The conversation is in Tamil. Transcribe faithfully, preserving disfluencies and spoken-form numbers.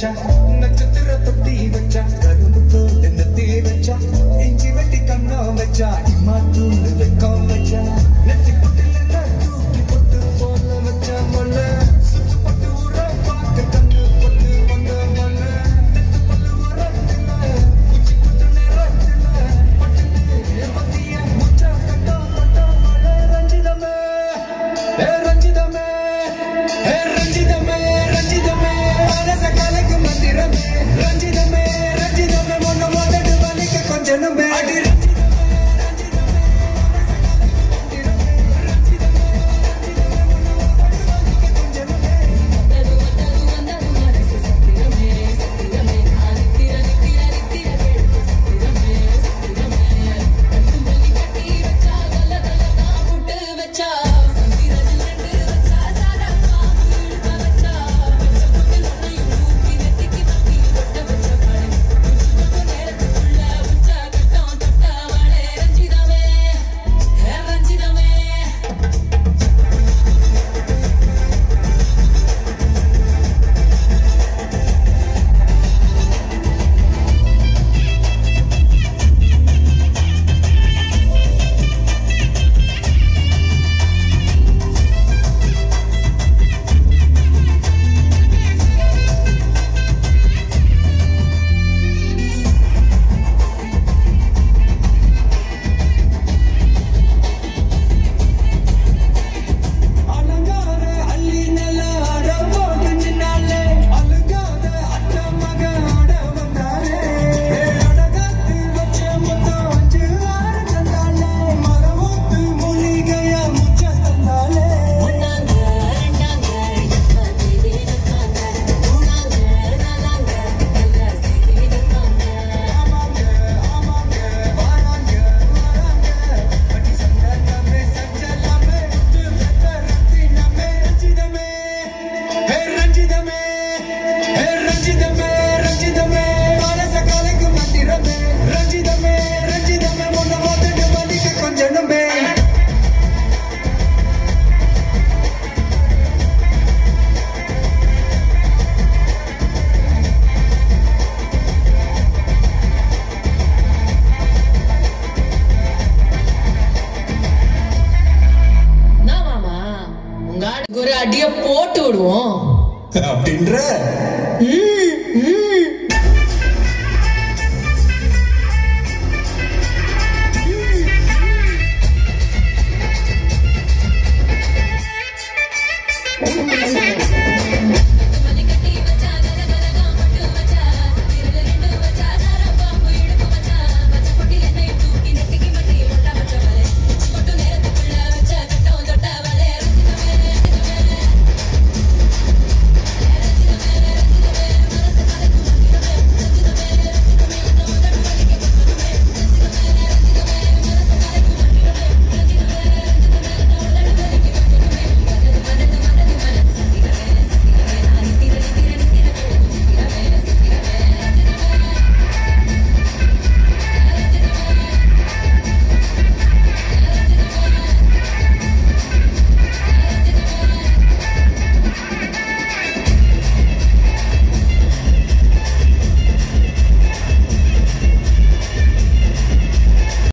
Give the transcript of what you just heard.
வச்சா நட்சத்திர தொட்டி வச்சா கரும்பு போட்டு நெத்தி வச்சா இஞ்சி வெட்டி கண்ணம் வச்சா இம்மா தூண்டு வெக்கம் வச்சா நெத்தி பொட்டுல தூக்கி பொட்டு போல வச்சா மொல்ல சுத்து பொட்டு ஊற பார்க்க கண்ணு பொட்டு வந்த மொல்ல நெத்து பல்லு வரத்துல உச்சி பொட்டு நேரத்துல பட்டு மத்திய முச்சா கட்டம் கட்டம் மழை ரஞ்சிதமே ஏ ரஞ்சிதமே ஏ ரஞ்சிதமே ரஞ்சிதமே மனச கலக்கு மந்திரமே ரஞ்சிதமே ரஞ்சிதமே மொன்ன மொதட்டு வலிக்க கொஞ்சனுமே அடி ஒரு அடிய போட்டு விடுவோம் அப்படின்ற